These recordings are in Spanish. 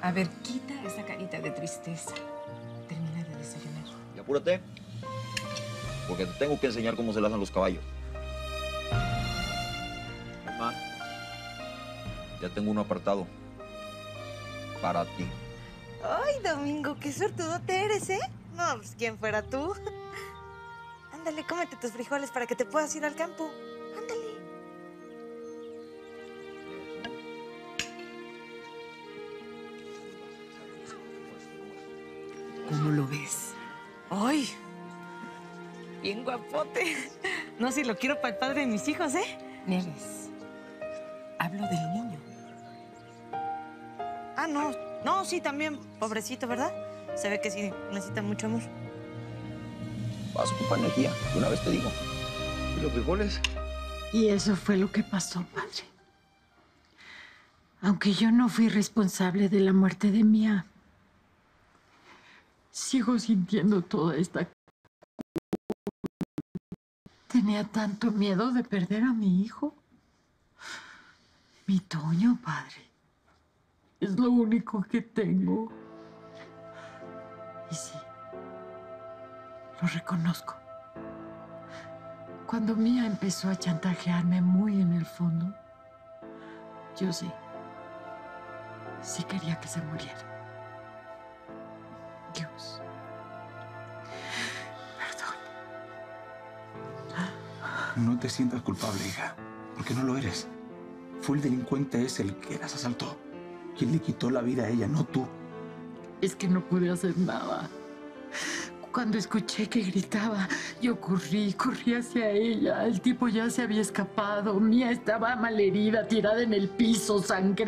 A ver, quita esa carita de tristeza. Termina de desayunar. Y apúrate, porque te tengo que enseñar cómo se lazan los caballos. Mamá, ya tengo uno apartado para ti. Ay, Domingo, qué sortudote eres, ¿eh? No, pues quién fuera tú. Ándale, cómete tus frijoles para que te puedas ir al campo. Ándale. ¿Cómo lo ves? ¡Ay! Bien guapote. No, si lo quiero para el padre de mis hijos, ¿eh? Nieves, hablo del niño. Ah, no. No, sí, también. Pobrecito, ¿verdad? Se ve que sí necesita mucho amor. Vas a ocupar energía, de una vez te digo. ¿Y los frijoles? Y eso fue lo que pasó, padre. Aunque yo no fui responsable de la muerte de Mía, sigo sintiendo toda esta... Tenía tanto miedo de perder a mi hijo. Mi Toño, padre. Es lo único que tengo. Y sí, lo reconozco. Cuando Mía empezó a chantajearme muy en el fondo, yo sí quería que se muriera. Dios, perdón. No te sientas culpable, hija, porque no lo eres. Fue el delincuente ese el que las asaltó. Quien le quitó la vida a ella, no tú. Es que no pude hacer nada. Cuando escuché que gritaba, yo corrí hacia ella. El tipo ya se había escapado. Mía estaba malherida, tirada en el piso, sangrando.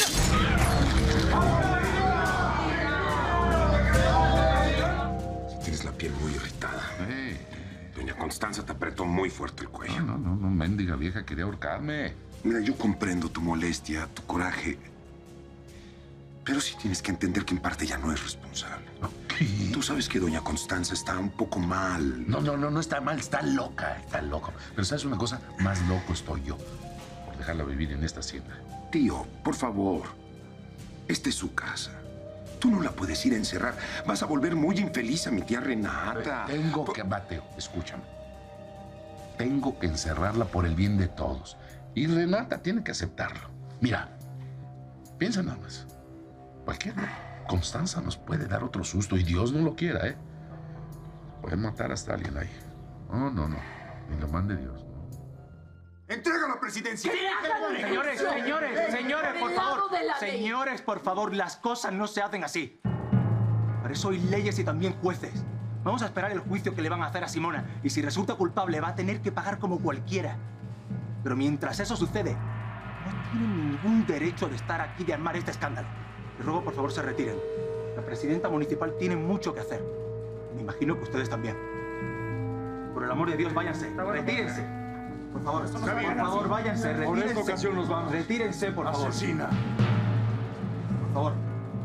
Tienes la piel muy irritada. Doña Constanza te apretó muy fuerte el cuello. No, mendiga vieja, quería ahorcarme. Mira, yo comprendo tu molestia, tu coraje. Pero sí tienes que entender que en parte ya no es responsable. ¿Qué? Tú sabes que doña Constanza está un poco mal. No está mal, está loca, está loco. Pero ¿sabes una cosa? Más loco estoy yo por dejarla vivir en esta hacienda. Tío, por favor. Esta es su casa. Tú no la puedes ir a encerrar. Vas a volver muy infeliz a mi tía Renata. Mateo, escúchame. Tengo que encerrarla por el bien de todos. Y Renata tiene que aceptarlo. Mira, piensa nada más. Cualquier Constanza nos puede dar otro susto y Dios no lo quiera, ¿eh? Pueden matar hasta alguien ahí. No. Ni lo mande Dios. ¡Entrega la presidencia! Señores, por favor. Señores, por favor, las cosas no se hacen así. Para eso hay leyes y también jueces. Vamos a esperar el juicio que le van a hacer a Simona. Y si resulta culpable, va a tener que pagar como cualquiera. Pero mientras eso sucede, no tienen ningún derecho de estar aquí, de armar este escándalo. Les ruego, por favor, se retiren. La presidenta municipal tiene mucho que hacer. Me imagino que ustedes también. Por el amor de Dios, váyanse. Retírense. Por favor, váyanse. Retírense. Por esta ocasión nos vamos. Retírense, por favor. Asesina. Por favor.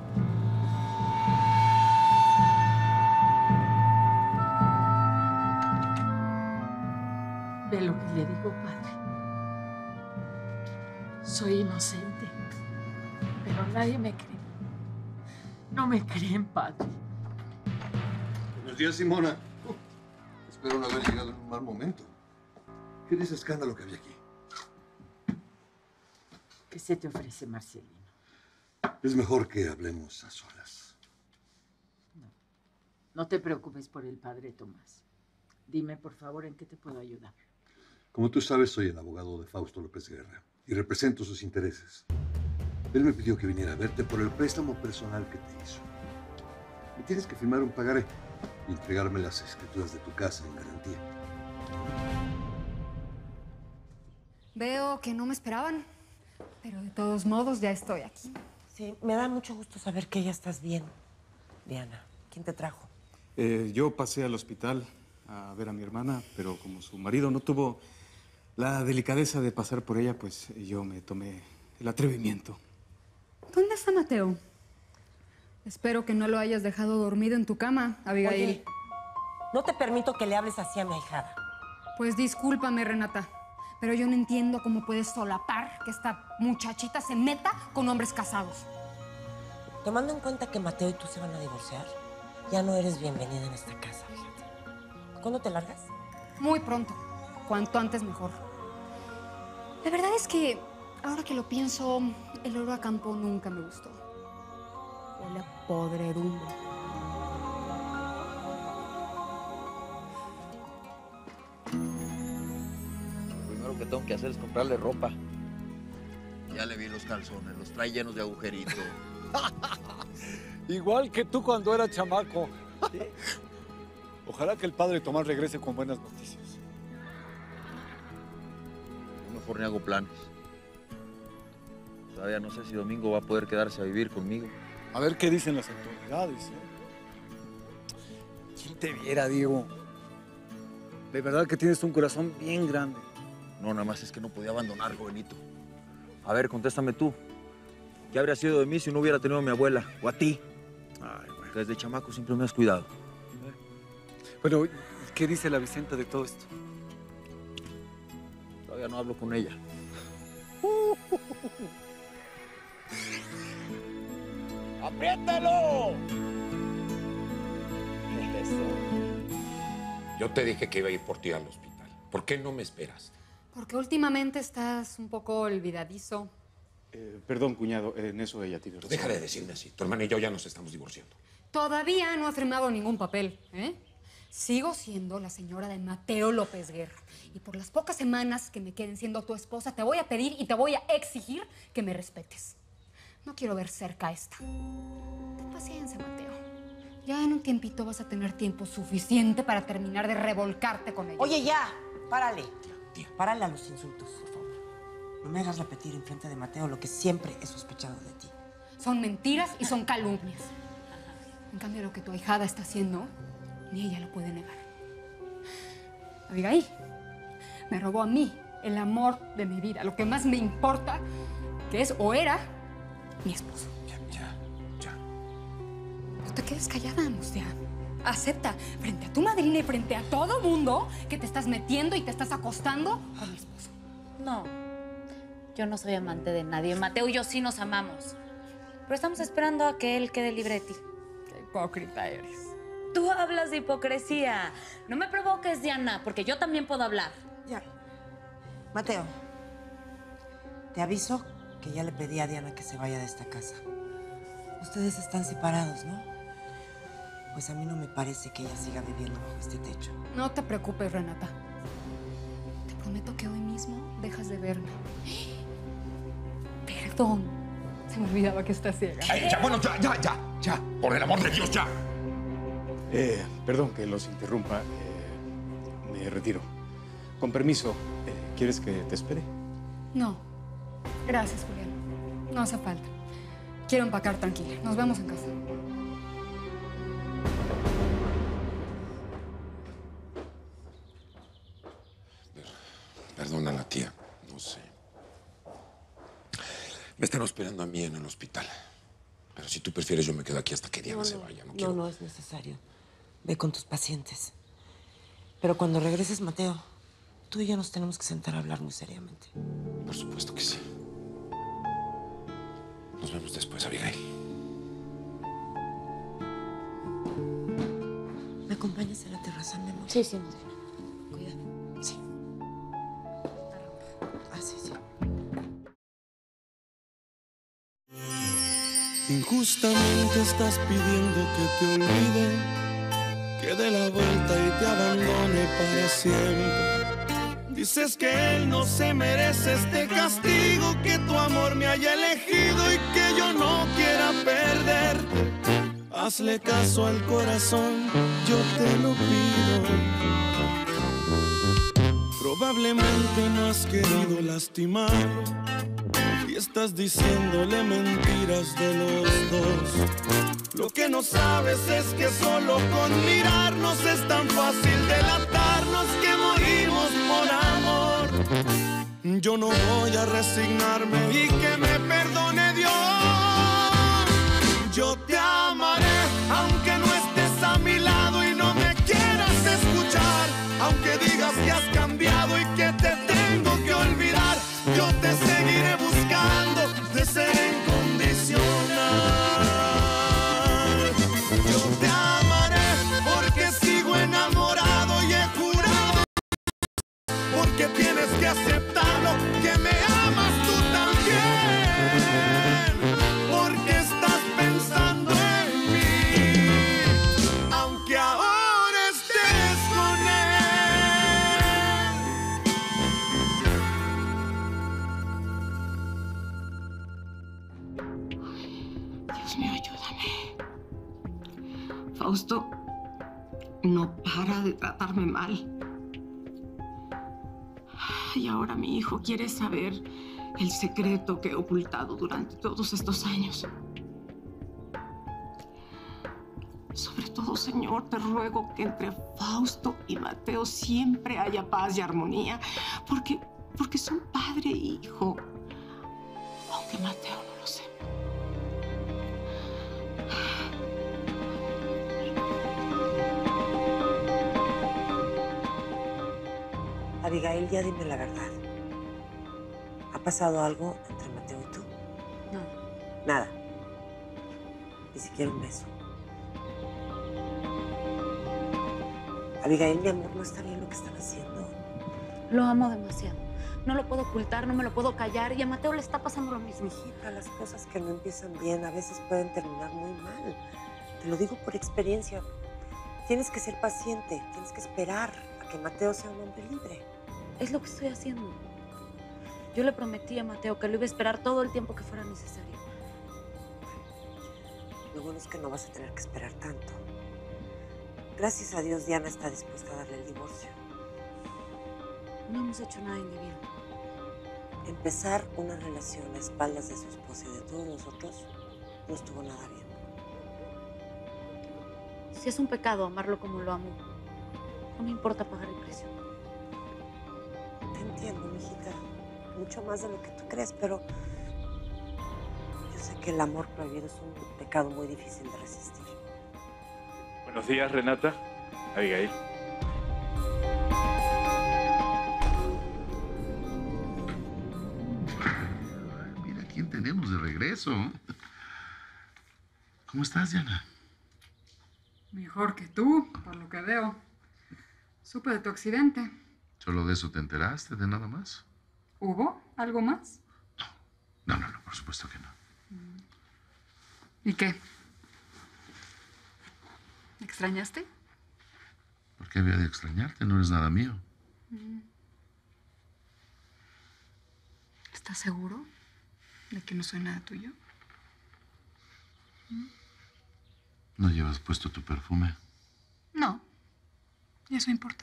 ¿Ve lo que le digo, padre? Soy inocente, pero nadie me cree. No me creen, padre. Buenos días, Simona. Espero no haber llegado en un mal momento. ¿Qué es ese escándalo que había aquí? ¿Qué se te ofrece, Marcelino? Es mejor que hablemos a solas. No te preocupes por el padre Tomás. Dime, por favor, ¿en qué te puedo ayudar? Como tú sabes, soy el abogado de Fausto López Guerra y represento sus intereses. Él me pidió que viniera a verte por el préstamo personal que te hizo. Y tienes que firmar un pagaré y entregarme las escrituras de tu casa en garantía. Veo que no me esperaban, pero de todos modos ya estoy aquí. Sí, me da mucho gusto saber que ya estás bien, Diana. ¿Quién te trajo? Yo pasé al hospital a ver a mi hermana, pero como su marido no tuvo la delicadeza de pasar por ella, pues yo me tomé el atrevimiento. ¿Dónde está Mateo? Espero que no lo hayas dejado dormido en tu cama, Abigail. Oye, no te permito que le hables así a mi ahijada. Pues discúlpame, Renata, pero yo no entiendo cómo puedes solapar que esta muchachita se meta con hombres casados. Tomando en cuenta que Mateo y tú se van a divorciar, ya no eres bienvenida en esta casa, fíjate. ¿Cuándo te largas? Muy pronto. Cuanto antes mejor. La verdad es que, ahora que lo pienso, el olor a campo nunca me gustó. Huele a podredumbre. Lo primero que tengo que hacer es comprarle ropa. Ya le vi los calzones, los trae llenos de agujeritos. Igual que tú cuando eras chamaco. Ojalá que el padre Tomás regrese con buenas noticias. Yo mejor ni hago planes. Todavía no sé si Domingo va a poder quedarse a vivir conmigo. A ver qué dicen las autoridades, ¿Quién te viera, Diego? De verdad que tienes un corazón bien grande. No, nada más es que no podía abandonarlo, Benito. A ver, contéstame tú. ¿Qué habría sido de mí si no hubiera tenido a mi abuela? O a ti. Ay, bueno. Que desde chamaco siempre me has cuidado. Pero, ¿qué dice la Vicenta de todo esto? Todavía no hablo con ella. ¡Apriétalo! Eso. Yo te dije que iba a ir por ti al hospital. ¿Por qué no me esperas? Porque últimamente estás un poco olvidadizo. Perdón, cuñado, en eso ella tiene razón. Deja de decirme así. Tu hermana y yo ya nos estamos divorciando. Todavía no ha firmado ningún papel, ¿eh? Sigo siendo la señora de Mateo López Guerra. Y por las pocas semanas que me queden siendo tu esposa, te voy a pedir y te voy a exigir que me respetes. No quiero ver cerca esta. Ten paciencia, Mateo. Ya en un tiempito vas a tener tiempo suficiente para terminar de revolcarte con ella. Oye, ya, párale. Tía. Párale a los insultos, por favor. No me hagas repetir enfrente de Mateo lo que siempre he sospechado de ti. Son mentiras y son calumnias. En cambio, lo que tu ahijada está haciendo, ni ella lo puede negar. Abigail me robó a mí el amor de mi vida, lo que más me importa, que es o era mi esposo. Ya. No te quedes callada, Angustia. Acepta frente a tu madrina y frente a todo mundo que te estás metiendo y te estás acostando con mi esposo. No, yo no soy amante de nadie. Mateo y yo sí nos amamos. Pero estamos esperando a que él quede libre de ti. Qué hipócrita eres. Tú hablas de hipocresía. No me provoques, Diana, porque yo también puedo hablar. Ya. Mateo, te aviso que ya le pedí a Diana que se vaya de esta casa. Ustedes están separados, ¿no? Pues a mí no me parece que ella siga viviendo bajo este techo. No te preocupes, Renata. Te prometo que hoy mismo dejas de verme. Perdón. Se me olvidaba que estás ciega. Ay, ya, bueno, ya. Por el amor de Dios, ya. Perdón que los interrumpa. Me retiro. Con permiso, ¿quieres que te espere? No. Gracias, Julián. No hace falta. Quiero empacar tranquila. Nos vemos en casa. Perdona, tía. No sé. Me están esperando a mí en el hospital. Pero si tú prefieres, yo me quedo aquí hasta que Diana se vaya. No es necesario. Ve con tus pacientes. Pero cuando regreses, Mateo, tú y yo nos tenemos que sentar a hablar muy seriamente. Por supuesto que sí. Nos vemos después, Abigail. ¿Me acompañas a la terraza, mi amor? Sí. Cuidado. Sí. Sí. Injustamente estás pidiendo que te olvide, que dé la vuelta y te abandone para siempre. Dices que él no se merece este castigo, que tu amor me haya elegido y que yo no quiera perderte. Hazle caso al corazón, yo te lo pido. Probablemente no has querido lastimarlo y estás diciéndole mentiras de los dos. Lo que no sabes es que solo con mirarnos es tan fácil delatarnos que morimos por amor. Yo no voy a resignarme y que me perdone Dios. Yo te amaré aunque no estés a mi lado y no me quieras escuchar, aunque digas que has cambiado y que te tengo que olvidar. Yo te seguiré buscando de ser incondicional. Dios mío, ayúdame. Fausto no para de tratarme mal. Y ahora mi hijo quiere saber el secreto que he ocultado durante todos estos años. Sobre todo, Señor, te ruego que entre Fausto y Mateo siempre haya paz y armonía, porque son padre e hijo, aunque Mateo no lo sepa. Abigail, ya dime la verdad. ¿Ha pasado algo entre Mateo y tú? No. Nada. Ni siquiera un beso. Abigail, mi amor, no está bien lo que están haciendo. Lo amo demasiado. No lo puedo ocultar, no me lo puedo callar. Y a Mateo le está pasando lo mismo. Hijita, las cosas que no empiezan bien a veces pueden terminar muy mal. Te lo digo por experiencia. Tienes que ser paciente. Tienes que esperar a que Mateo sea un hombre libre. Es lo que estoy haciendo. Yo le prometí a Mateo que lo iba a esperar todo el tiempo que fuera necesario. Lo bueno es que no vas a tener que esperar tanto. Gracias a Dios, Diana está dispuesta a darle el divorcio. No hemos hecho nada indebido. Empezar una relación a espaldas de su esposa y de todos nosotros no estuvo nada bien. Si es un pecado amarlo como lo amo, no me importa pagar el precio. Te entiendo, mijita. Mucho más de lo que tú crees, pero yo sé que el amor prohibido es un pecado muy difícil de resistir. Buenos días, Renata. Abigail. Mira quién tenemos de regreso. ¿Cómo estás, Diana? Mejor que tú, por lo que veo. Supe de tu accidente. ¿Solo de eso te enteraste, de nada más? ¿Hubo algo más? No, por supuesto que no. ¿Y qué? ¿Me extrañaste? ¿Por qué había de extrañarte? No eres nada mío. ¿Estás seguro de que no soy nada tuyo? ¿No llevas puesto tu perfume? No. ¿Y eso importa?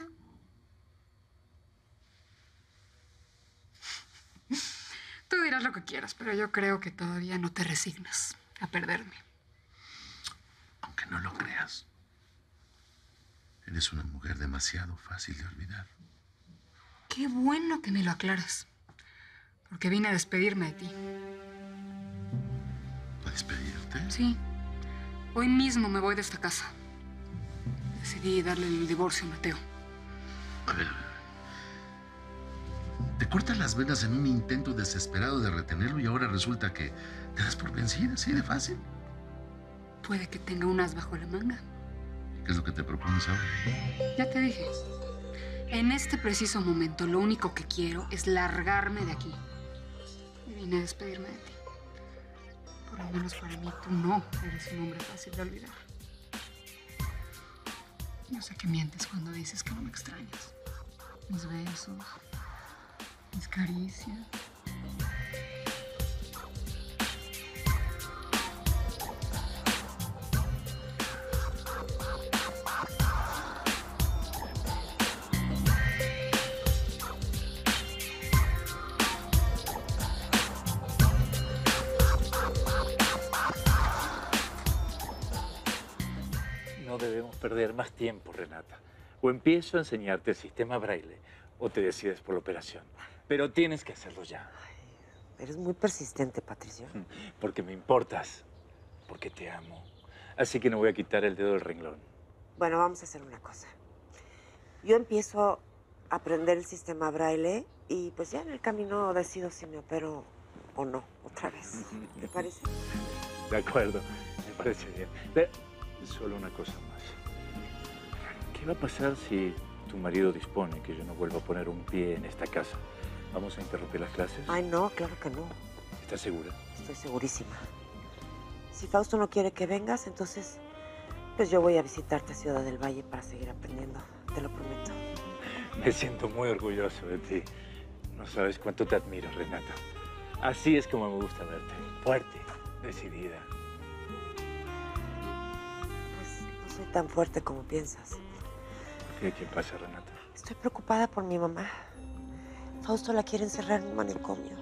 Tú dirás lo que quieras, pero yo creo que todavía no te resignas a perderme. Aunque no lo creas. Eres una mujer demasiado fácil de olvidar. Qué bueno que me lo aclaras. Porque vine a despedirme de ti. ¿A despedirte? Sí. Hoy mismo me voy de esta casa. Decidí darle el divorcio a Mateo. A ver. Te cortas las venas en un intento desesperado de retenerlo y ahora resulta que te das por vencida, así de fácil. Puede que tenga un as bajo la manga. ¿Qué es lo que te propones ahora? Ya te dije. En este preciso momento, lo único que quiero es largarme de aquí. Y vine a despedirme de ti. Por lo menos para mí, tú no eres un hombre fácil de olvidar. Yo sé que mientes cuando dices que no me extrañas. Mis besos, mis caricias. No debemos perder más tiempo, Renata. O empiezo a enseñarte el sistema Braille o te decides por la operación. Pero tienes que hacerlo ya. Eres muy persistente, Patricio. Porque me importas. Porque te amo. Así que no voy a quitar el dedo del renglón. Bueno, vamos a hacer una cosa. Yo empiezo a aprender el sistema Braille y pues ya en el camino decido si me opero o no, otra vez. ¿Te parece? De acuerdo, me parece bien. Pero solo una cosa más. ¿Qué va a pasar si tu marido dispone que yo no vuelva a poner un pie en esta casa? ¿Vamos a interrumpir las clases? Ay, no, claro que no. ¿Estás segura? Estoy segurísima. Si Fausto no quiere que vengas, entonces pues yo voy a visitarte a Ciudad del Valle para seguir aprendiendo. Te lo prometo. Me siento muy orgulloso de ti. No sabes cuánto te admiro, Renata. Así es como me gusta verte. Fuerte, decidida. soy tan fuerte como piensas. ¿Qué pasa, Renata? Estoy preocupada por mi mamá. Fausto la quiere encerrar en un manicomio.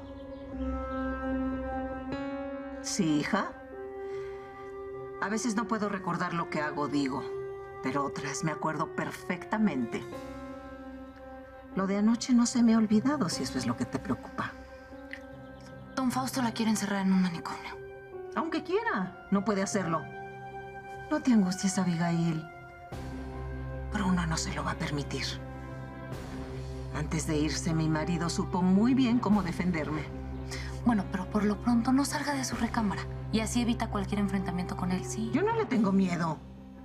Sí, hija. A veces no puedo recordar lo que hago o digo, pero otras me acuerdo perfectamente. Lo de anoche no se me ha olvidado, si eso es lo que te preocupa. Don Fausto la quiere encerrar en un manicomio. Aunque quiera, no puede hacerlo. No te angusties, Abigail. Bruno no se lo va a permitir. Antes de irse, mi marido supo muy bien cómo defenderme. Bueno, pero por lo pronto no salga de su recámara y así evita cualquier enfrentamiento con él, ¿sí? Yo no le tengo miedo.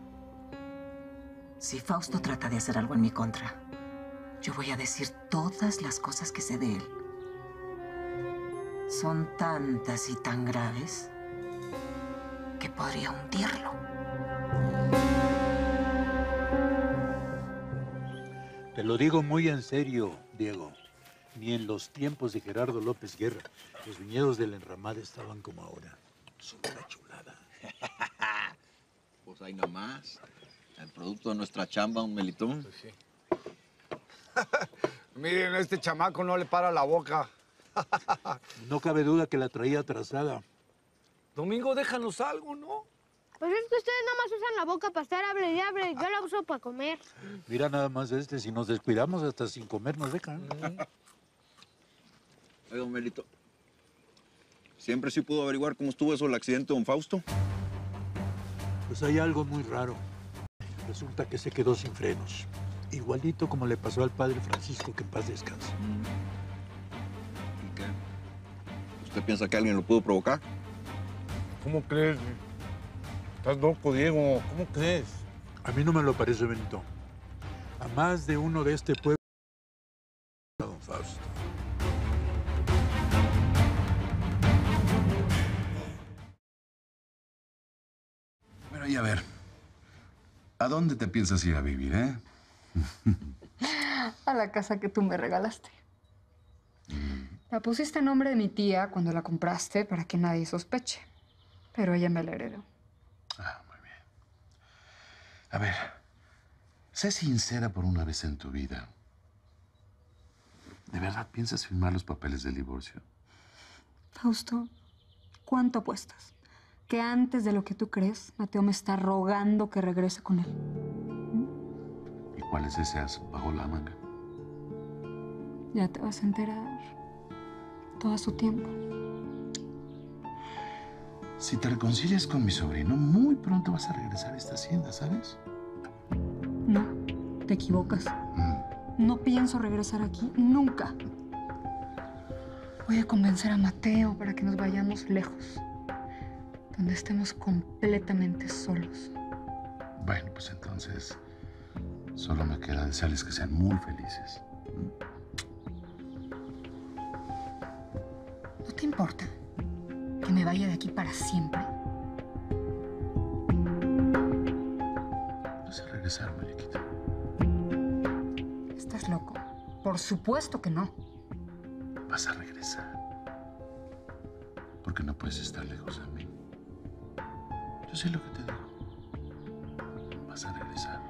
Si Fausto trata de hacer algo en mi contra, yo voy a decir todas las cosas que sé de él. Son tantas y tan graves que podría hundirlo. Te lo digo muy en serio, Diego. Ni en los tiempos de Gerardo López Guerra los viñedos de la enramada estaban como ahora. Son una chulada. Pues ahí nomás. El producto de nuestra chamba, un melitón. Pues sí. Miren, a este chamaco no le para la boca. No cabe duda que la traía atrasada. Domingo, déjanos algo, ¿no? Pues es que ustedes nada más usan la boca para estar hable y hable. Yo la uso para comer. Mira nada más si nos descuidamos hasta sin comer nos dejan. Oiga, don Melito, ¿siempre sí pudo averiguar cómo estuvo eso el accidente de don Fausto? Pues hay algo muy raro. Resulta que se quedó sin frenos. Igualito como le pasó al padre Francisco, que en paz descanse. ¿Y qué? ¿Usted piensa que alguien lo pudo provocar? ¿Cómo crees? Estás loco, Diego. ¿Cómo crees? A mí no me lo parece, Benito. A más de uno de este pueblo, a don Fausto. Bueno, y a ver, ¿a dónde te piensas ir a vivir, A la casa que tú me regalaste. La pusiste a nombre de mi tía cuando la compraste para que nadie sospeche. Pero ella me la heredó. A ver, sé sincera por una vez en tu vida. ¿De verdad piensas firmar los papeles del divorcio? Fausto, ¿cuánto apuestas? Que antes de lo que tú crees, Mateo me está rogando que regrese con él. ¿Y cuál es ese as bajo la manga? Ya te vas a enterar. Todo a su tiempo. Si te reconcilias con mi sobrino, muy pronto vas a regresar a esta hacienda, ¿sabes? No, te equivocas. No pienso regresar aquí nunca. Voy a convencer a Mateo para que nos vayamos lejos, donde estemos completamente solos. Bueno, pues entonces solo me queda desearles que sean muy felices. ¿No te importa que me vaya de aquí para siempre? Vas a regresar, Mariquita. ¿Estás loco? Por supuesto que no. Vas a regresar. Porque no puedes estar lejos de mí. Yo sé lo que te digo. Vas a regresar.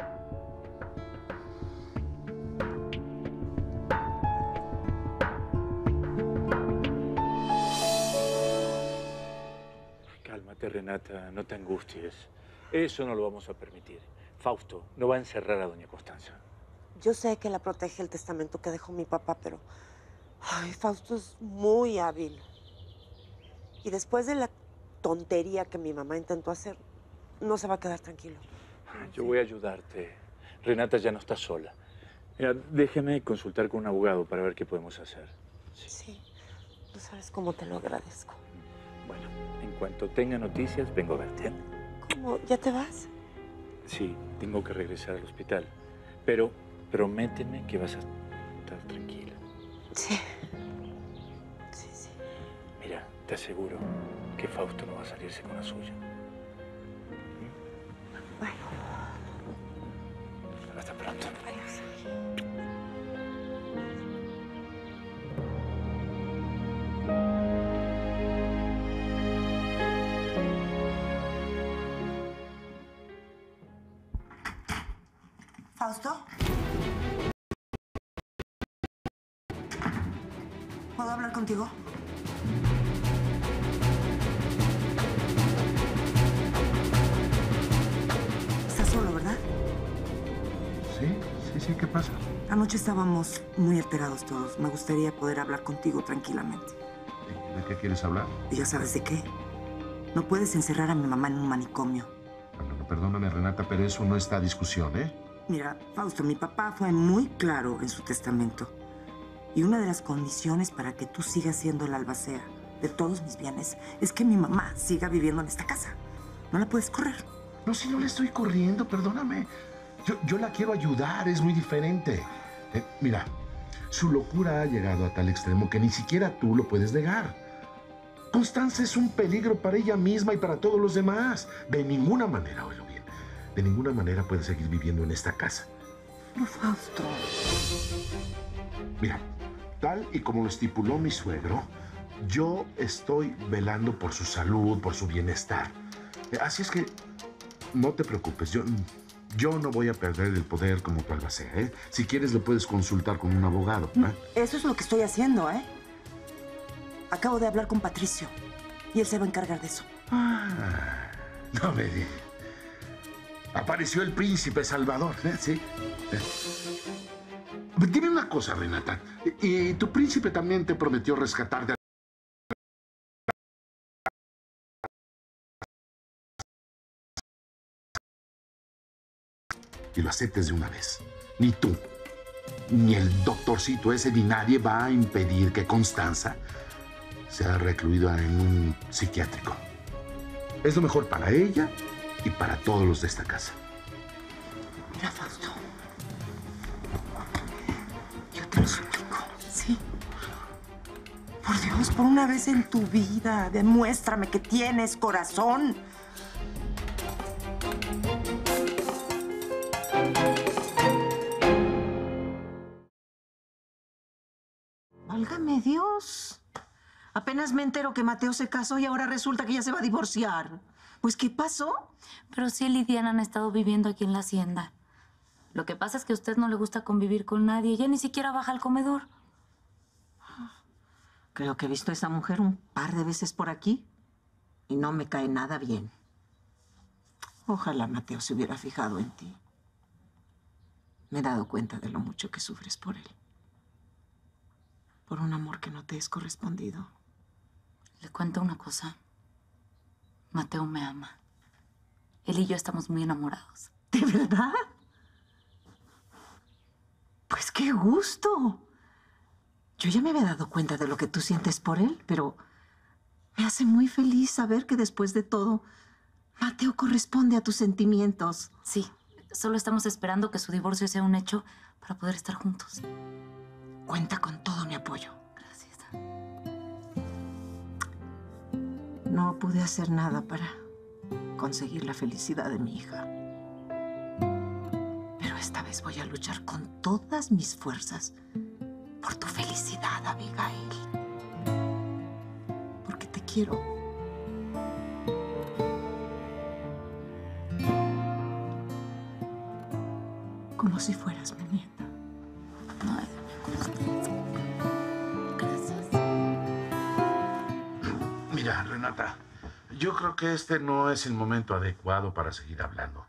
Cálmate, Renata, no te angusties. Eso no lo vamos a permitir. Fausto no va a encerrar a doña Constanza. Yo sé que la protege el testamento que dejó mi papá, pero... Ay, Fausto es muy hábil. Y después de la tontería que mi mamá intentó hacer, no se va a quedar tranquilo. Yo voy a ayudarte. Renata ya no está sola. Mira, déjeme consultar con un abogado para ver qué podemos hacer. Sí. No sabes cómo te lo agradezco. Bueno, en cuanto tenga noticias, vengo a verte. ¿Cómo? ¿Ya te vas? Sí, tengo que regresar al hospital. Pero prométeme que vas a estar tranquila. Sí. Mira, te aseguro que Fausto no va a salirse con la suya. Bueno. Hasta pronto. Adiós. ¿Fausto? ¿Puedo hablar contigo? Estás solo, ¿verdad? Sí, ¿qué pasa? Anoche estábamos muy alterados todos. Me gustaría poder hablar contigo tranquilamente. ¿De qué quieres hablar? ¿Y ya sabes de qué? No puedes encerrar a mi mamá en un manicomio. Perdóname, Renata, pero eso no está a discusión, ¿eh? Mira, Fausto, mi papá fue muy claro en su testamento. Y una de las condiciones para que tú sigas siendo la albacea de todos mis bienes es que mi mamá siga viviendo en esta casa. No la puedes correr. No, si no le estoy corriendo, perdóname. Yo la quiero ayudar, es muy diferente. Mira, su locura ha llegado a tal extremo que ni siquiera tú lo puedes negar. Constanza es un peligro para ella misma y para todos los demás. De ninguna manera, oílo bien, de ninguna manera puede seguir viviendo en esta casa. No, Fausto. Mira, tal y como lo estipuló mi suegro, yo estoy velando por su salud, por su bienestar. Así es que no te preocupes, yo no voy a perder el poder como tu albacea, ¿eh? Si quieres, lo puedes consultar con un abogado, ¿eh? Eso es lo que estoy haciendo, ¿eh? Acabo de hablar con Patricio y él se va a encargar de eso. No me digas. Apareció el príncipe Salvador, ¿eh? Sí. Dime una cosa, Renata. ¿Y tu príncipe también te prometió rescatar de... y lo aceptes de una vez? Ni tú, ni el doctorcito ese, ni nadie va a impedir que Constanza sea recluida en un psiquiátrico. Es lo mejor para ella y para todos los de esta casa. Mira, Fausto. Yo te lo suplico, ¿sí? Por Dios, por una vez en tu vida, demuéstrame que tienes corazón. Válgame Dios. Apenas me entero que Mateo se casó y ahora resulta que ya se va a divorciar. Pues, ¿qué pasó? Pero sí, él y Diana han estado viviendo aquí en la hacienda. Lo que pasa es que a usted no le gusta convivir con nadie. Ella ni siquiera baja al comedor. Creo que he visto a esa mujer un par de veces por aquí y no me cae nada bien. Ojalá Mateo se hubiera fijado en ti. Me he dado cuenta de lo mucho que sufres por él. Por un amor que no te es correspondido. Le cuento una cosa. Mateo me ama. Él y yo estamos muy enamorados. ¿De verdad? Pues qué gusto. Yo ya me había dado cuenta de lo que tú sientes por él, pero me hace muy feliz saber que después de todo, Mateo corresponde a tus sentimientos. Sí, solo estamos esperando que su divorcio sea un hecho para poder estar juntos. Cuenta con todo mi apoyo. Gracias. No pude hacer nada para conseguir la felicidad de mi hija. Pero esta vez voy a luchar con todas mis fuerzas por tu felicidad, Abigail. Porque te quiero. Como si fueras mi nieta. Ay, gracias. Mira, Renata, yo creo que este no es el momento adecuado para seguir hablando.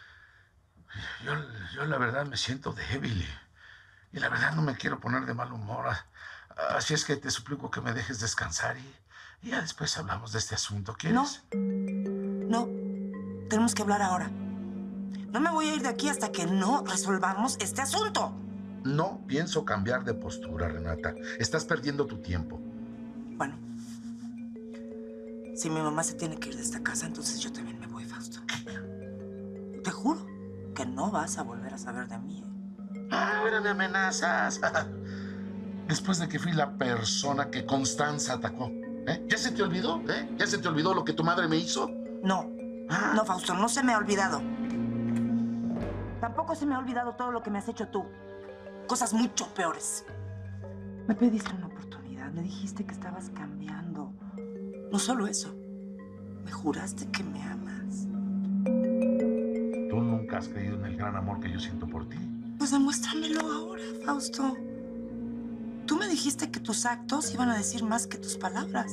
Yo la verdad me siento débil y la verdad no me quiero poner de mal humor. Así es que te suplico que me dejes descansar y ya después hablamos de este asunto. ¿Quieres? No. Tenemos que hablar ahora. No me voy a ir de aquí hasta que no resolvamos este asunto. No pienso cambiar de postura, Renata. Estás perdiendo tu tiempo. Bueno, si mi mamá se tiene que ir de esta casa, entonces yo también me voy, Fausto. Te juro que no vas a volver a saber de mí. Ahora me amenazas. Después de que fui la persona que Constanza atacó. ¿Ya se te olvidó? ¿Ya se te olvidó lo que tu madre me hizo? No. No, Fausto, no se me ha olvidado. Tampoco se me ha olvidado todo lo que me has hecho tú. Cosas mucho peores. Me pediste una oportunidad. Me dijiste que estabas cambiando. No solo eso. Me juraste que me amas. Tú nunca nunca has creído en el gran amor que yo siento por ti. Pues demuéstramelo ahora, Fausto. Tú me dijiste que tus actos iban a decir más que tus palabras.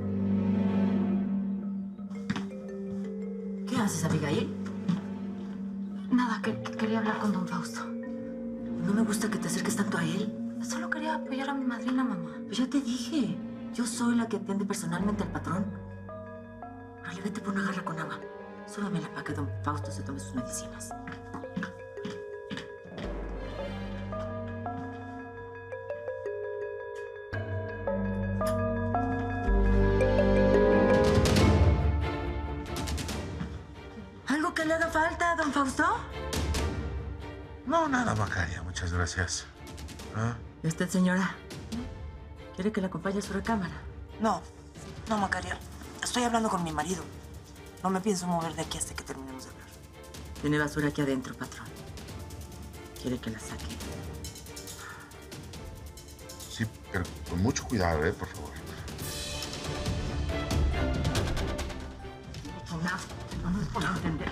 ¿Qué haces, Abigail? Nada, quería hablar con don Fausto. No me gusta que te acerques tanto a él. Solo quería apoyar a mi madrina, mamá. Pues ya te dije, yo soy la que atiende personalmente al patrón. Órale, vete por una jarra con agua. Súbamela para que don Fausto se tome sus medicinas. ¿Algo que le haga falta, don Fausto? No, nada, Macaria, muchas gracias. ¿Ah? ¿Y usted, señora? ¿Quiere que la acompañe a su recámara? No, Macaria. Estoy hablando con mi marido. No me pienso mover de aquí hasta que terminemos de hablar. Tiene basura aquí adentro, patrón. ¿Quiere que la saque? Sí, pero con mucho cuidado, por favor. No puedo entender.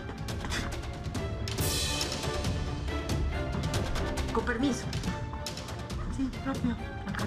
Con permiso. Sí, propio. Acá.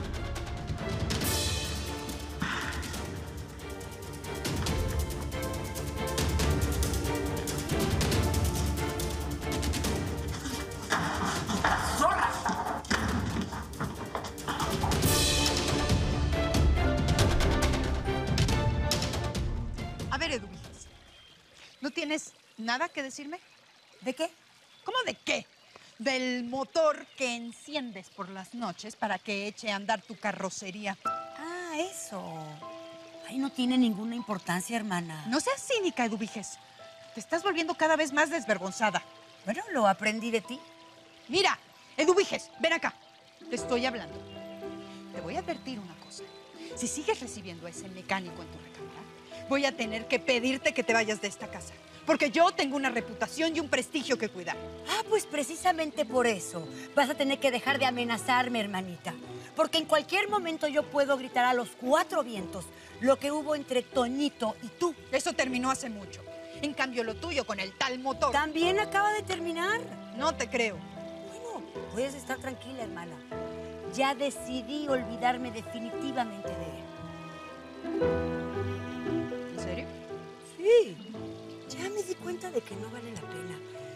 A ver, Eduviges, ¿no tienes nada que decirme? ¿De qué? ¿Cómo de qué? Del motor que enciendes por las noches para que eche a andar tu carrocería. Ah, eso. Ay, no tiene ninguna importancia, hermana. No seas cínica, Eduviges. Te estás volviendo cada vez más desvergonzada. Bueno, lo aprendí de ti. Mira, Eduviges, ven acá. Te estoy hablando. Te voy a advertir una cosa. Si sigues recibiendo a ese mecánico en tu recámara, voy a tener que pedirte que te vayas de esta casa. Porque yo tengo una reputación y un prestigio que cuidar. Ah, pues precisamente por eso vas a tener que dejar de amenazarme, hermanita. Porque en cualquier momento yo puedo gritar a los cuatro vientos lo que hubo entre Toñito y tú. Eso terminó hace mucho. En cambio, lo tuyo con el tal motor... ¿También acaba de terminar? No te creo. Bueno, puedes estar tranquila, hermana. Ya decidí olvidarme definitivamente de él. ¿En serio? Sí. Ya me di cuenta de que no vale la pena.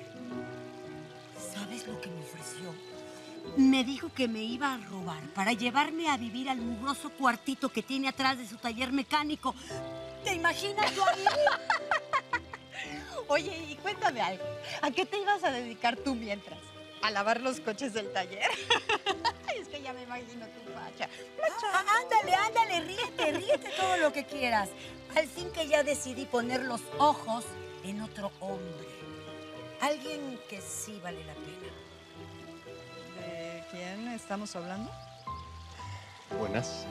¿Sabes lo que me ofreció? Me dijo que me iba a robar para llevarme a vivir al mugroso cuartito que tiene atrás de su taller mecánico. ¿Te imaginas yo ahí? Oye, y cuéntame algo. ¿A qué te ibas a dedicar tú mientras? ¿A lavar los coches del taller? Es que ya me imagino tu facha. Ándale, ríete todo lo que quieras. Al fin que ya decidí poner los ojos en otro hombre. Alguien que sí vale la pena. ¿De quién estamos hablando? Buenas.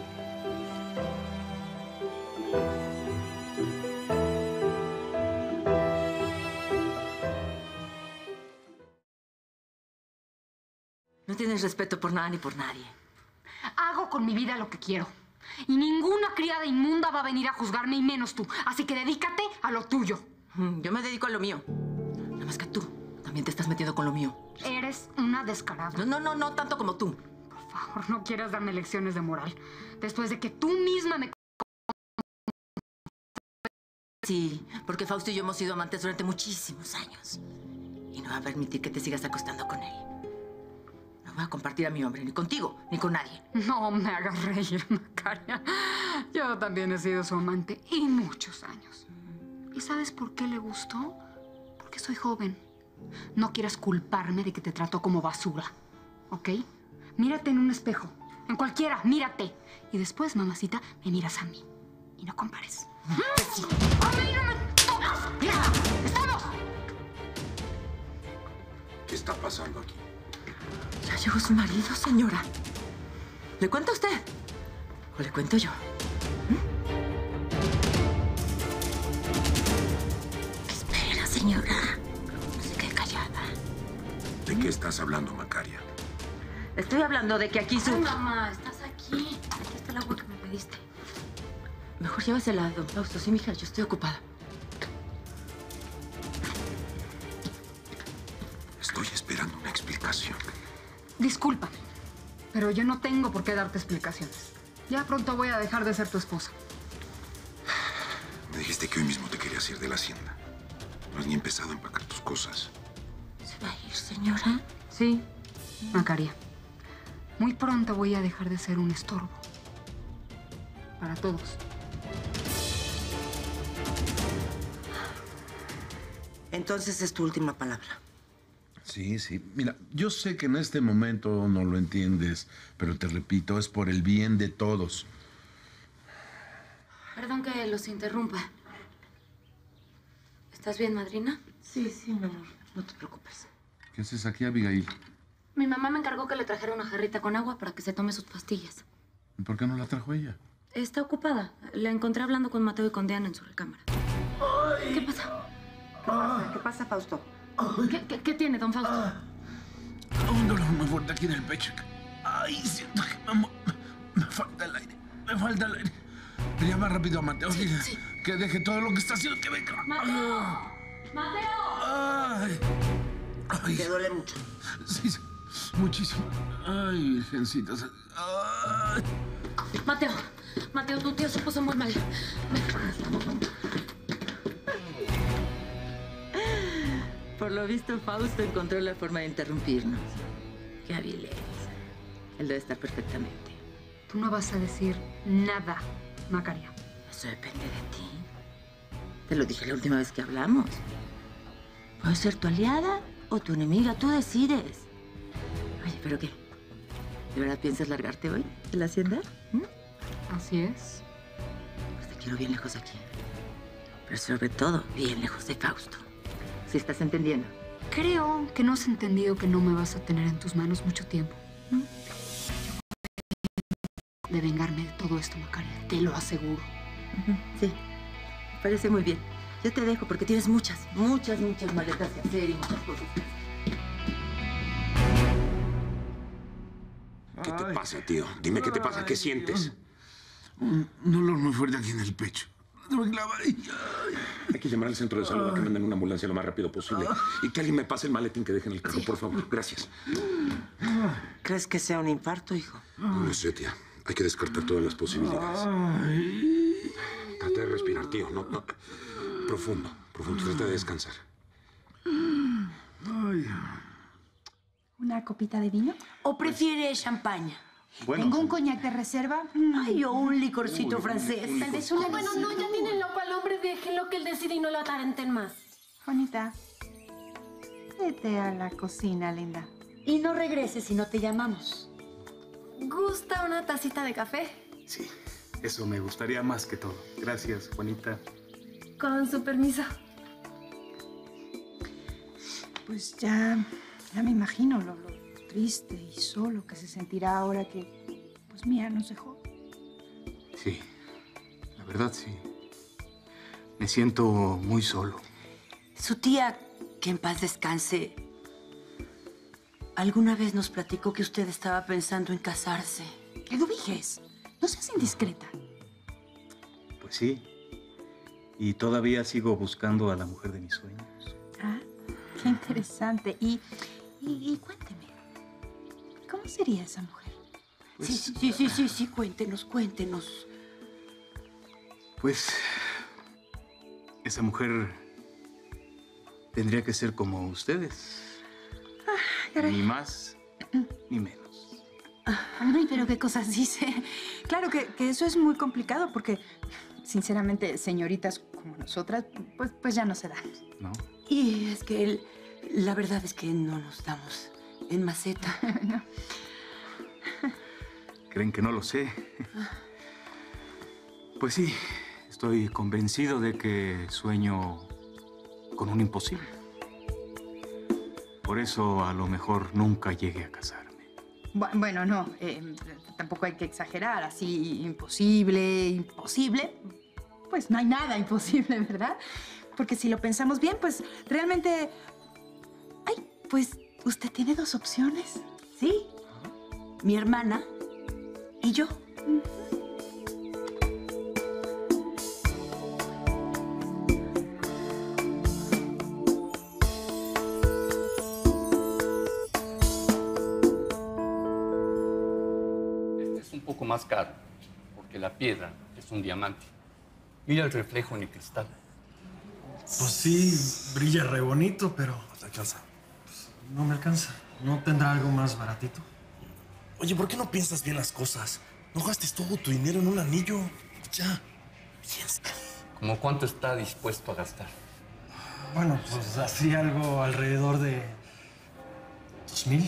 No tienes respeto por nada ni por nadie. Hago con mi vida lo que quiero. Y ninguna criada inmunda va a venir a juzgarme, y menos tú. Así que dedícate a lo tuyo. Yo me dedico a lo mío. Nada más que tú también te estás metiendo con lo mío. Eres una descarada. No tanto como tú. Por favor, no quieras darme lecciones de moral. Después de que tú misma me... Sí, porque Fausto y yo hemos sido amantes durante muchísimos años. Y no va a permitir que te sigas acostando con él. No voy a compartir a mi hombre, ni contigo, ni con nadie. No me hagas reír, Macaria. Yo también he sido su amante y muchos años. ¿Y sabes por qué le gustó? Porque soy joven. No quieras culparme de que te trato como basura, ¿ok? Mírate en un espejo, en cualquiera, mírate. Y después, mamacita, me miras a mí. Y no compares. Sí. ¡A mí no me tocas! ¡Mira! ¡Estamos! ¿Qué está pasando aquí? Ya llegó su marido, señora. ¿Le cuenta usted? ¿O le cuento yo? Espera, señora. No se quede callada. ¿De qué estás hablando, Macaria? Estoy hablando de que aquí su... Ay, mamá, estás aquí. Aquí está el agua que me pediste. Mejor llévasela a don Fausto. Sí, mija, yo estoy ocupada. despacio. Discúlpame, pero yo no tengo por qué darte explicaciones. Ya pronto voy a dejar de ser tu esposa. Me dijiste que hoy mismo te querías ir de la hacienda. No has ni empezado a empacar tus cosas. ¿Se va a ir, señora? Sí, Macaria. Muy pronto voy a dejar de ser un estorbo. Para todos. Entonces es tu última palabra. Sí, sí. Mira, yo sé que en este momento no lo entiendes, pero te repito, es por el bien de todos. Perdón que los interrumpa. ¿Estás bien, madrina? Sí, sí, mi amor. No te preocupes. ¿Qué haces aquí, Abigail? Mi mamá me encargó que le trajera una jarrita con agua para que se tome sus pastillas. ¿Y por qué no la trajo ella? Está ocupada. La encontré hablando con Mateo y con Diana en su recámara. ¿Qué pasa? ¿Qué pasa, Fausto? ¿Qué tiene, don Fausto? Un dolor muy fuerte aquí en el pecho. Ay, siento que me falta el aire. Me falta el aire. Llama rápido a Mateo. Dile que deje todo lo que está haciendo, que venga. ¡Mateo! ¡Mateo! Ay. Ay. ¿Te duele mucho? Sí, sí, muchísimo. Ay, virgencita. Ay. Mateo, tu tío se puso muy mal. Por lo visto, Fausto encontró la forma de interrumpirnos. Qué hábil eres. Él debe estar perfectamente. Tú no vas a decir nada, Macaria. Eso depende de ti. Te lo dije la última vez que hablamos. Puede ser tu aliada o tu enemiga, tú decides. Oye, ¿pero qué? ¿De verdad piensas largarte hoy de la hacienda? Así es. Pues te quiero bien lejos de aquí. Pero sobre todo, bien lejos de Fausto. ¿Sí estás entendiendo? Creo que no has entendido que no me vas a tener en tus manos mucho tiempo. De vengarme de todo esto, Macaria. Te lo aseguro. Sí, me parece muy bien. Yo te dejo porque tienes muchas maletas que hacer y muchas cosas. ¿Qué te pasa, tío? Dime qué te pasa, ¿qué sientes? Un dolor muy fuerte aquí en el pecho. Hay que llamar al centro de salud a que manden una ambulancia lo más rápido posible. Y que alguien me pase el maletín que deje en el carro, por favor. Gracias. ¿Crees que sea un infarto, hijo? No sé, tía. Hay que descartar todas las posibilidades. Trata de respirar, tío. No. Profundo. Trata de descansar. ¿Una copita de vino? ¿O prefiere champaña? Bueno, ¿tengo un coñac de reserva? Ay, o un licorcito francés. Tal vez una... Bueno, no, ya tienen loco al hombre. Déjenlo que él decida y no lo atarenten más. Juanita, vete a la cocina, linda. Y no regreses si no te llamamos. ¿Gusta una tacita de café? Sí, eso me gustaría más que todo. Gracias, Juanita. Con su permiso. Pues ya me imagino lo triste y solo que se sentirá ahora que, pues, Mía nos dejó. Sí, la verdad sí. Me siento muy solo. Su tía, que en paz descanse, alguna vez nos platicó que usted estaba pensando en casarse. Eduviges, no seas indiscreta. Pues sí. Y todavía sigo buscando a la mujer de mis sueños. Ah, qué interesante. Y cuénteme, ¿cómo sería esa mujer? Pues, Sí, cuéntenos. Pues esa mujer tendría que ser como ustedes. Caray. Ni más ni menos. Ay, pero qué cosas dice. Claro que eso es muy complicado porque, sinceramente, señoritas como nosotras, pues ya no se dan. ¿No? Y es que la verdad es que no nos damos en maceta. No. ¿Creen que no lo sé? Pues sí, estoy convencido de que sueño con un imposible. Por eso a lo mejor nunca llegué a casarme. Bueno, no, tampoco hay que exagerar, así imposible. Pues no hay nada imposible, ¿verdad? Porque si lo pensamos bien, pues realmente... Ay, pues usted tiene dos opciones. Sí, mi hermana y yo. más caro, porque la piedra es un diamante. Mira el reflejo en el cristal. Pues sí, brilla re bonito, pero... ¿Te alcanza? Pues, no me alcanza. ¿No tendrá algo más baratito? Oye, ¿por qué no piensas bien las cosas? No gastes todo tu dinero en un anillo. Ya. Piensa. ¿Cómo cuánto está dispuesto a gastar? Bueno, pues así algo alrededor de... ¿2,000?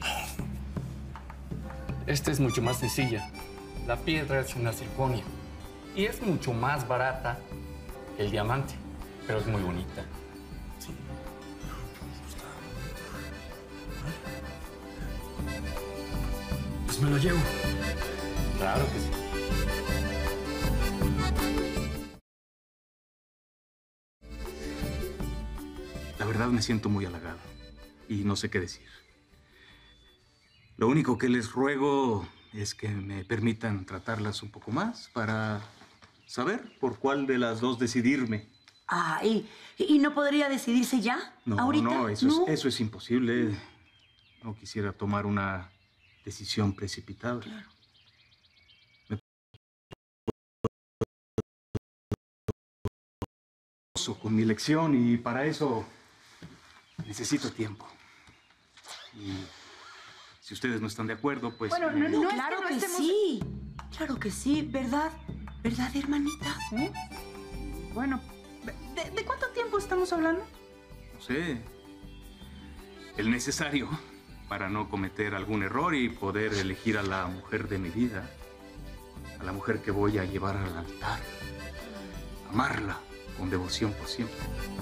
Esta es mucho más sencilla. La piedra es una circonia y es mucho más barata que el diamante, pero es muy bonita. Pues me lo llevo. Claro que sí. La verdad me siento muy halagado y no sé qué decir. Lo único que les ruego es que me permitan tratarlas un poco más para saber por cuál de las dos decidirme. Ah, ¿y no podría decidirse ya? No, ¿Ahorita? no, eso es imposible. No quisiera tomar una decisión precipitada. Claro. Con mi elección y para eso necesito tiempo. Y si ustedes no están de acuerdo, pues... Bueno, me- no, claro que sí. Claro que sí, ¿verdad? ¿Verdad, hermanita? Bueno, ¿de cuánto tiempo estamos hablando? No sé, el necesario para no cometer algún error y poder elegir a la mujer de mi vida, a la mujer que voy a llevar al altar, amarla con devoción por siempre.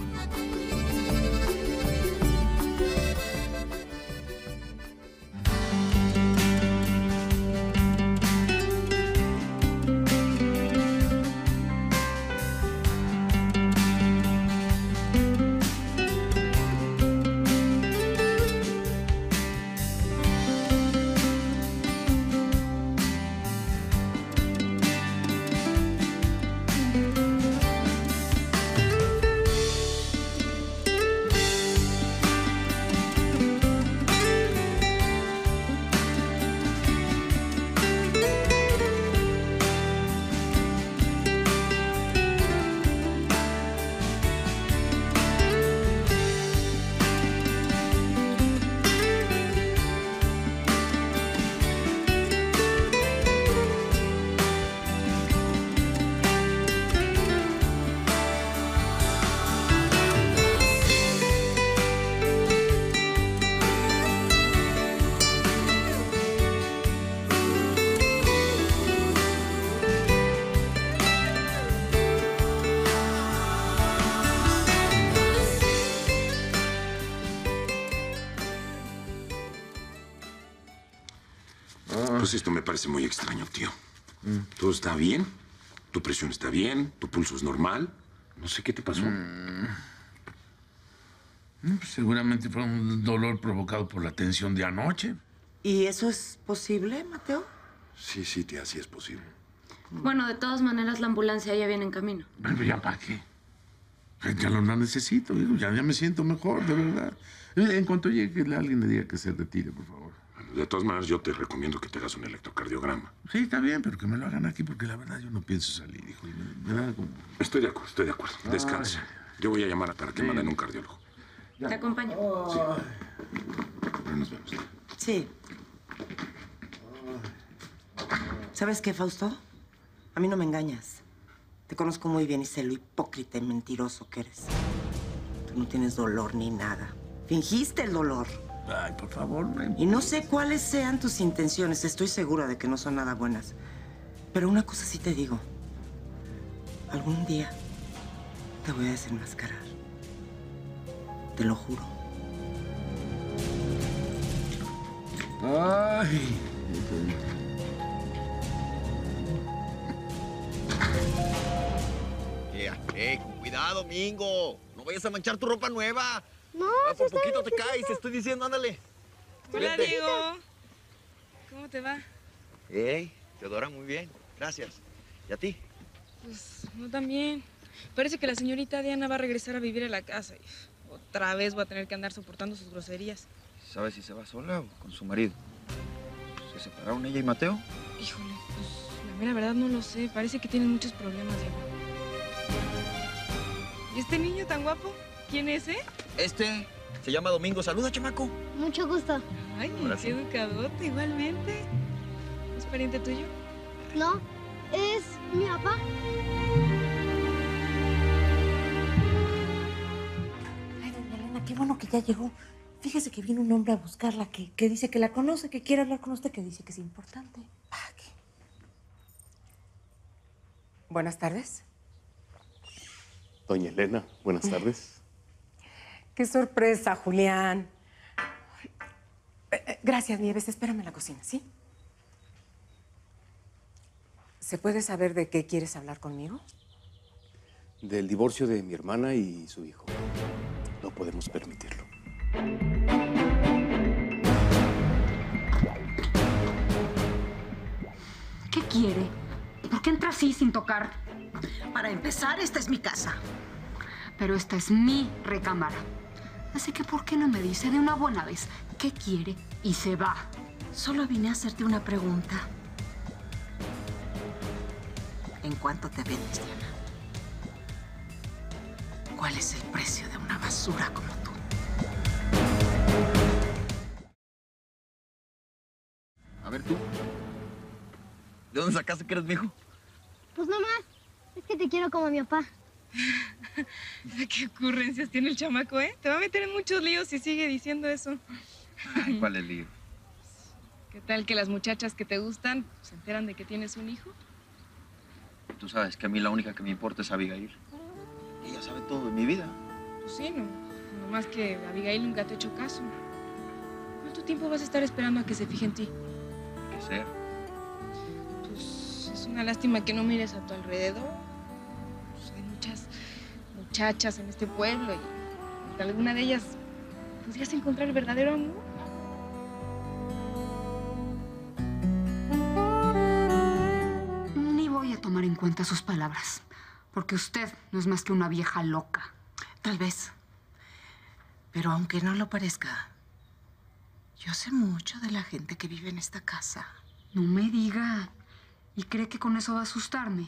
Pues esto me parece muy extraño, tío. ¿Todo está bien? ¿Tu presión está bien? ¿Tu pulso es normal? No sé qué te pasó. Pues seguramente fue un dolor provocado por la tensión de anoche. ¿Y eso es posible, Mateo? Sí, sí, tía, sí es posible. Bueno, de todas maneras, la ambulancia ya viene en camino. Pero ya para qué. Ya no la necesito, hijo. Ya me siento mejor, de verdad. En cuanto llegue, que alguien le diga que se retire, por favor. De todas maneras, yo te recomiendo que te hagas un electrocardiograma. Sí, está bien, pero que me lo hagan aquí, porque la verdad yo no pienso salir, hijo. Y me da como... Estoy de acuerdo, estoy de acuerdo. Descansa. Yo voy a llamar para que manden un cardiólogo. ¿Te acompaño? Sí. Bueno, nos vemos. Sí. ¿Sabes qué, Fausto? A mí no me engañas. Te conozco muy bien y sé lo hipócrita y mentiroso que eres. Tú no tienes dolor ni nada. Fingiste el dolor. Ay, por favor, no. Y no sé cuáles sean tus intenciones. Estoy segura de que no son nada buenas. Pero una cosa sí te digo. Algún día te voy a desenmascarar. Te lo juro. Ay. Cuidado, Mingo. No vayas a manchar tu ropa nueva. No, por poquito te caes, te estoy diciendo, ándale. Hola, Vente. Diego. ¿Cómo te va? Teodora, muy bien. Gracias. ¿Y a ti? Pues no tan bien. Parece que la señorita Diana va a regresar a vivir a la casa. Y otra vez voy a tener que andar soportando sus groserías. ¿Sabes si se va sola o con su marido? ¿Se separaron ella y Mateo? Híjole, pues la mera verdad no lo sé. Parece que tienen muchos problemas, Diego. ¿Y este niño tan guapo? ¿Quién es, Este se llama Domingo. Saluda, chamaco. Mucho gusto. Ay, Ahora qué sí. educadote, igualmente. ¿Es pariente tuyo? No, es mi papá. Ay, doña Elena, qué bueno que ya llegó. Fíjese que viene un hombre a buscarla, que dice que la conoce, que quiere hablar con usted, que dice que es importante. Buenas tardes. Doña Elena, buenas tardes. Qué sorpresa, Julián. Gracias, Nieves. Espérame en la cocina, ¿sí? ¿Se puede saber de qué quieres hablar conmigo? Del divorcio de mi hermana y su hijo. No podemos permitirlo. ¿Qué quiere? ¿Por qué entra así sin tocar? Para empezar, esta es mi casa. Pero esta es mi recámara. Así que, ¿por qué no me dice de una buena vez qué quiere y se va? Solo vine a hacerte una pregunta. ¿En cuánto te vendes, Diana? ¿Cuál es el precio de una basura como tú? A ver, tú. ¿De dónde sacaste que eres mi hijo? Pues no más. Es que te quiero como mi papá. ¿Qué ocurrencias tiene el chamaco, Te va a meter en muchos líos si sigue diciendo eso. Ay, ¿cuál es el lío? ¿Qué tal que las muchachas que te gustan se enteran de que tienes un hijo? Tú sabes que a mí la única que me importa es Abigail. Ella sabe todo de mi vida. Pues sí, no. Nomás que Abigail nunca te ha hecho caso. ¿Cuánto tiempo vas a estar esperando a que se fije en ti? ¿Qué ser? Pues es una lástima que no mires a tu alrededor. Pues hay muchas muchachas en este pueblo y de alguna de ellas podrías encontrar el verdadero amor. Ni voy a tomar en cuenta sus palabras, porque usted no es más que una vieja loca. Tal vez. Pero aunque no lo parezca, yo sé mucho de la gente que vive en esta casa. No me diga. ¿Y cree que con eso va a asustarme?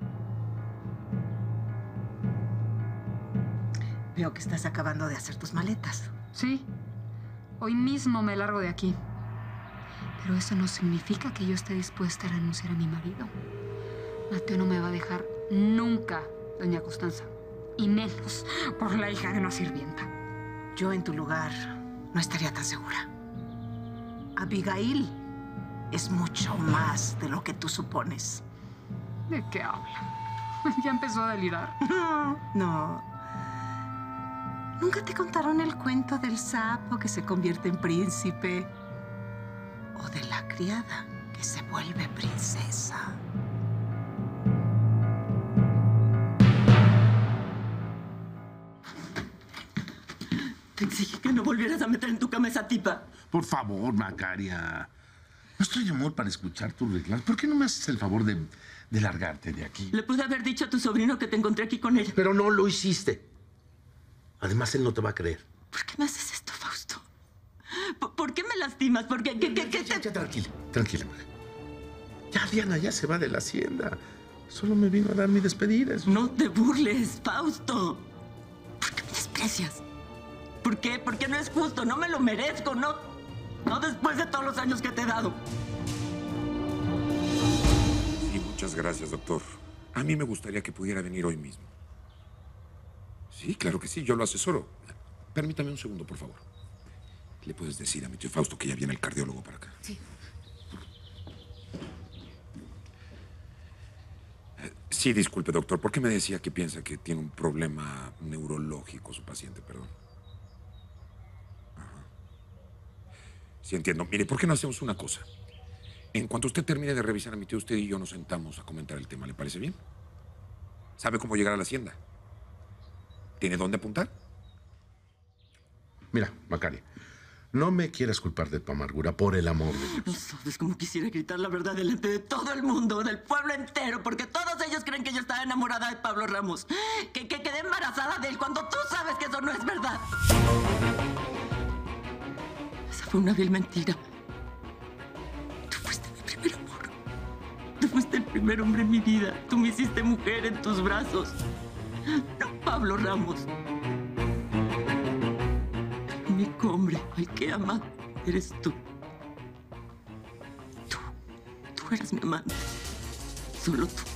Veo que estás acabando de hacer tus maletas. Sí. Hoy mismo me largo de aquí. Pero eso no significa que yo esté dispuesta a renunciar a mi marido. Mateo no me va a dejar nunca, doña Constanza. Y menos por la hija de una sirvienta. Yo en tu lugar no estaría tan segura. Abigail es mucho más de lo que tú supones. ¿De qué habla? Ya empezó a delirar. No. ¿Nunca te contaron el cuento del sapo que se convierte en príncipe? ¿O de la criada que se vuelve princesa? Te exigí que no volvieras a meter en tu cama esa tipa. Por favor, Macaria. No estoy de humor para escuchar tus reclamos. ¿Por qué no me haces el favor de largarte de aquí? Le pude haber dicho a tu sobrino que te encontré aquí con ella. Pero no lo hiciste. Además, él no te va a creer. ¿Por qué me haces esto, Fausto? ¿Por qué me lastimas? ¿Por qué? Ya, tranquila, tranquila, Maca. Ya, Diana, ya se va de la hacienda. Solo me vino a dar mi despedida. No te burles, Fausto. ¿Por qué me desprecias? ¿Por qué? Porque no es justo, no me lo merezco, no después de todos los años que te he dado. Sí, muchas gracias, doctor. A mí me gustaría que pudiera venir hoy mismo. Sí, claro que sí, yo lo asesoro. Permítame un segundo, por favor. ¿Le puedes decir a mi tío Fausto que ya viene el cardiólogo para acá? Sí. Sí, disculpe, doctor. ¿Por qué me decía que piensa que tiene un problema neurológico su paciente? Perdón. Sí, entiendo. Mire, ¿por qué no hacemos una cosa? En cuanto usted termine de revisar a mi tío, usted y yo nos sentamos a comentar el tema. ¿Le parece bien? ¿Sabe cómo llegar a la hacienda? ¿Tiene dónde apuntar? Mira, Macaria, no me quieras culpar de tu amargura, por el amor de Dios. No sabes cómo quisiera gritar la verdad delante de todo el mundo, del pueblo entero, porque todos ellos creen que yo estaba enamorada de Pablo Ramos. Que quedé embarazada de él cuando tú sabes que eso no es verdad. Esa fue una vil mentira. Tú primer hombre en mi vida. Tú me hiciste mujer en tus brazos. No, Pablo Ramos. El único hombre al que he amado eres tú. Tú eres mi amante. Solo tú.